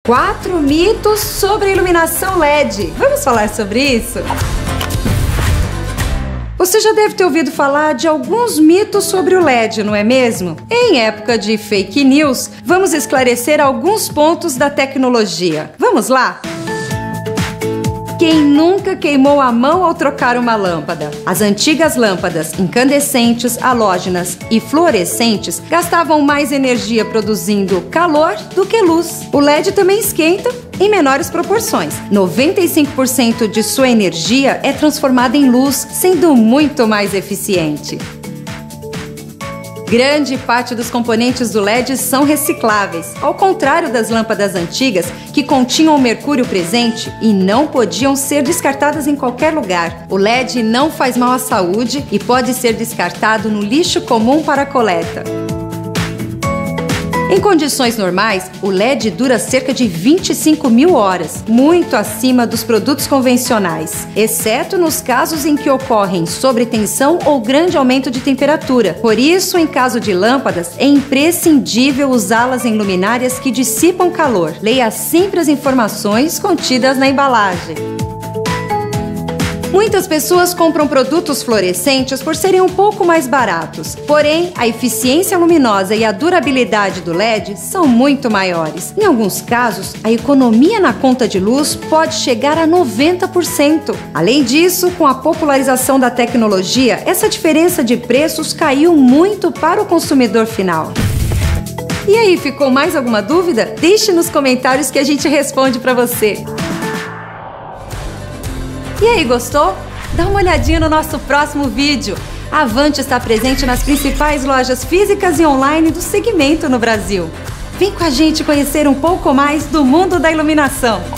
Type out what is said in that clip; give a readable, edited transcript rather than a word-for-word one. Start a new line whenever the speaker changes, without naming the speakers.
4 mitos sobre a iluminação LED. Vamos falar sobre isso? Você já deve ter ouvido falar de alguns mitos sobre o LED, não é mesmo? Em época de fake news, vamos esclarecer alguns pontos da tecnologia. Vamos lá? Quem nunca queimou a mão ao trocar uma lâmpada? As antigas lâmpadas incandescentes, halógenas e fluorescentes gastavam mais energia produzindo calor do que luz. O LED também esquenta em menores proporções. 95% de sua energia é transformada em luz, sendo muito mais eficiente. Grande parte dos componentes do LED são recicláveis, ao contrário das lâmpadas antigas que continham mercúrio presente e não podiam ser descartadas em qualquer lugar. O LED não faz mal à saúde e pode ser descartado no lixo comum para coleta. Em condições normais, o LED dura cerca de 25.000 horas, muito acima dos produtos convencionais, exceto nos casos em que ocorrem sobretensão ou grande aumento de temperatura. Por isso, em caso de lâmpadas, é imprescindível usá-las em luminárias que dissipam calor. Leia sempre as informações contidas na embalagem. Muitas pessoas compram produtos fluorescentes por serem um pouco mais baratos. Porém, a eficiência luminosa e a durabilidade do LED são muito maiores. Em alguns casos, a economia na conta de luz pode chegar a 90%. Além disso, com a popularização da tecnologia, essa diferença de preços caiu muito para o consumidor final. E aí, ficou mais alguma dúvida? Deixe nos comentários que a gente responde para você. E aí, gostou? Dá uma olhadinha no nosso próximo vídeo. A Avante está presente nas principais lojas físicas e online do segmento no Brasil. Vem com a gente conhecer um pouco mais do mundo da iluminação.